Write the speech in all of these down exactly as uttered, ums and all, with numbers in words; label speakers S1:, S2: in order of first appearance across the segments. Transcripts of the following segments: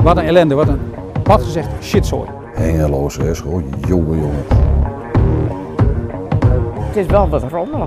S1: Wat een ellende, wat een, wat gezegd, shitzooi.
S2: Hengeloze is gewoon jongen, jongen.
S3: Het is wel wat rommelig.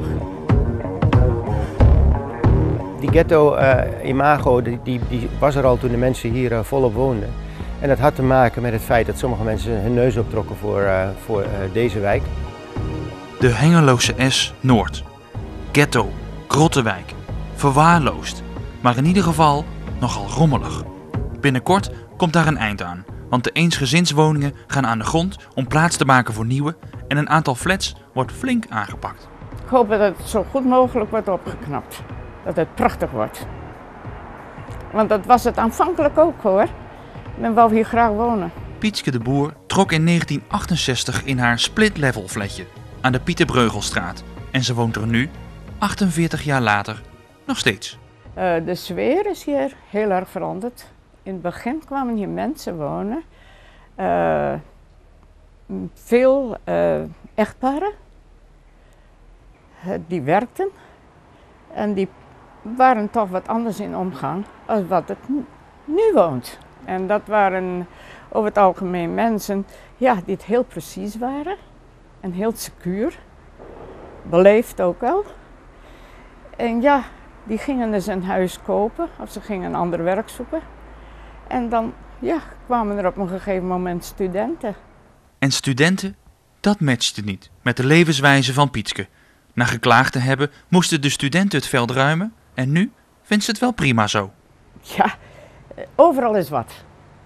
S3: Die ghetto-imago uh, die, die, die was er al toen de mensen hier uh, volop woonden. En dat had te maken met het feit dat sommige mensen hun neus optrokken voor, uh, voor uh, deze wijk.
S4: De Hengeloze S Noord. Ghetto, Grottenwijk, verwaarloosd, maar in ieder geval nogal rommelig. Binnenkort komt daar een eind aan, want de eensgezinswoningen gaan aan de grond om plaats te maken voor nieuwe en een aantal flats wordt flink aangepakt.
S5: Ik hoop dat het zo goed mogelijk wordt opgeknapt, dat het prachtig wordt. Want dat was het aanvankelijk ook hoor, men wou hier graag wonen.
S4: Pietske de Boer trok in negentien achtenzestig in haar split-level flatje aan de Pieter-Breugelstraat en ze woont er nu, achtenveertig jaar later, nog steeds.
S5: Uh, de sfeer is hier heel erg veranderd. In het begin kwamen hier mensen wonen, uh, veel uh, echtparen, uh, die werkten en die waren toch wat anders in omgang als wat het nu woont. En dat waren over het algemeen mensen ja, die het heel precies waren en heel secuur, beleefd ook wel. En ja, die gingen dus een huis kopen of ze gingen een ander werk zoeken. En dan ja, kwamen er op een gegeven moment studenten.
S4: En studenten, dat matchte niet met de levenswijze van Pietske. Na geklaagd te hebben moesten de studenten het veld ruimen en nu vindt ze het wel prima zo.
S5: Ja, overal is wat.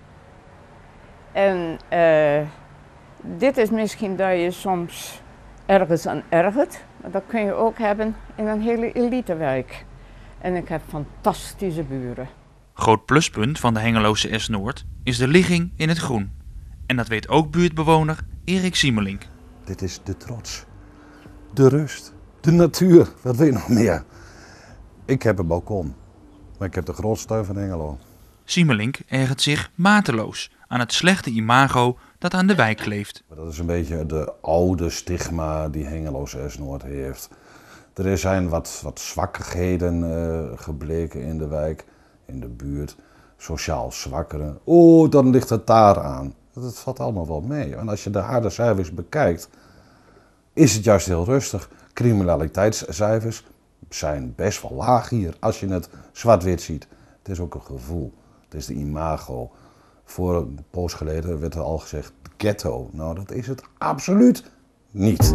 S5: En uh, dit is misschien dat je soms ergens aan ergert, maar dat kun je ook hebben in een hele elitewijk. En ik heb fantastische buren.
S4: Groot pluspunt van de Hengeloze S Noord is de ligging in het groen. En dat weet ook buurtbewoner Erik Siemelink.
S2: Dit is de trots, de rust, de natuur, wat wil je nog meer? Ik heb een balkon, maar ik heb de grootste tuin van Hengelo.
S4: Siemelink ergert zich mateloos aan het slechte imago dat aan de wijk kleeft.
S2: Dat is een beetje de oude stigma die Hengeloze S Noord heeft. Er zijn wat, wat zwakkigheden uh, gebleken in de wijk, in de buurt. Sociaal zwakkeren. Oh, dan ligt het daar aan. Dat valt allemaal wel mee. En als je de harde cijfers bekijkt, is het juist heel rustig. Criminaliteitscijfers zijn best wel laag hier, als je het zwart-wit ziet. Het is ook een gevoel. Het is de imago. Voor een poos geleden werd er al gezegd ghetto. Nou, dat is het absoluut niet.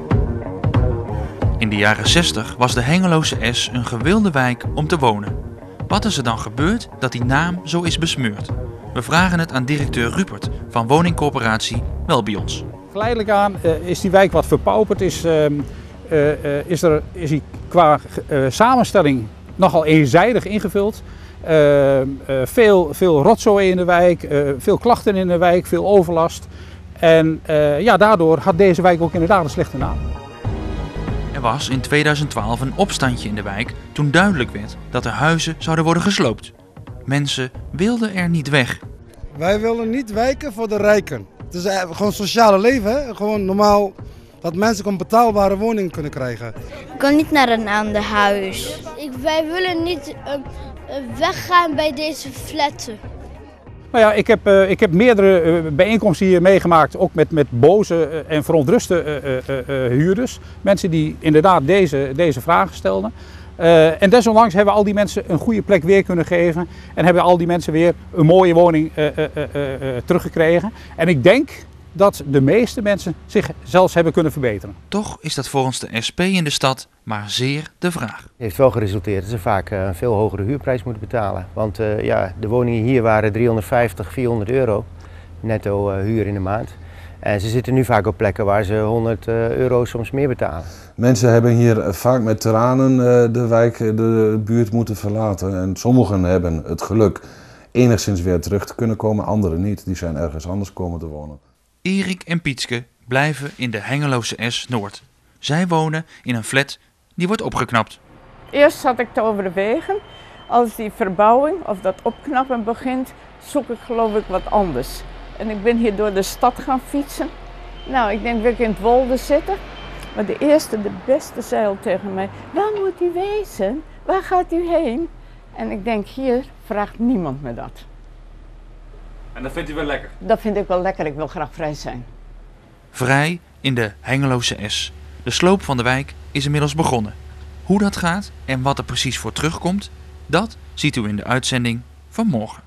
S4: In de jaren zestig was de Hengeloze S een gewilde wijk om te wonen. Wat is er dan gebeurd dat die naam zo is besmeurd? We vragen het aan directeur Rupert van woningcorporatie Welbions.
S1: Geleidelijk aan uh, is die wijk wat verpauperd, is, uh, uh, uh, is, er, is die qua uh, samenstelling nogal eenzijdig ingevuld. Uh, uh, veel, veel rotzooi in de wijk, uh, veel klachten in de wijk, veel overlast. En uh, ja, daardoor had deze wijk ook inderdaad een slechte naam.
S4: Er was in tweeduizend twaalf een opstandje in de wijk toen duidelijk werd dat de huizen zouden worden gesloopt. Mensen wilden er niet weg.
S6: Wij willen niet wijken voor de rijken. Het is gewoon sociale leven, hè? Gewoon normaal dat mensen een betaalbare woning kunnen krijgen.
S7: Ik kan niet naar een ander huis. Ik, wij willen niet uh, uh, weggaan bij deze flatten.
S1: Nou ja, ik heb, uh, ik heb meerdere uh, bijeenkomsten hier meegemaakt, ook met, met boze uh, en verontruste uh, uh, uh, huurders. Mensen die inderdaad deze, deze vragen stelden. Uh, en desondanks hebben al die mensen een goede plek weer kunnen geven. En hebben al die mensen weer een mooie woning uh, uh, uh, uh, teruggekregen. En ik denk dat de meeste mensen zich zelfs hebben kunnen verbeteren.
S4: Toch is dat volgens de S P in de stad maar zeer de vraag. Het
S3: heeft wel geresulteerd dat ze vaak een veel hogere huurprijs moeten betalen. Want uh, ja, de woningen hier waren driehonderdvijftig, vierhonderd euro netto uh, huur in de maand. En ze zitten nu vaak op plekken waar ze honderd euro soms meer betalen.
S2: Mensen hebben hier vaak met tranen de wijk, de buurt moeten verlaten. En sommigen hebben het geluk enigszins weer terug te kunnen komen, anderen niet. Die zijn ergens anders komen te wonen.
S4: Erik en Pietske blijven in de Hengeloze S Noord. Zij wonen in een flat die wordt opgeknapt.
S5: Eerst zat ik te overwegen, als die verbouwing of dat opknappen begint, zoek ik geloof ik wat anders. En ik ben hier door de stad gaan fietsen. Nou, ik denk dat ik in het Wolde zitten. Maar de eerste, de beste zei al tegen mij, waar moet u wezen? Waar gaat u heen? En ik denk, hier vraagt niemand me dat.
S1: En dat vindt u wel lekker?
S5: Dat vind ik wel lekker. Ik wil graag vrij zijn.
S4: Vrij in de Hengeloze Es. De sloop van de wijk is inmiddels begonnen. Hoe dat gaat en wat er precies voor terugkomt, dat ziet u in de uitzending van morgen.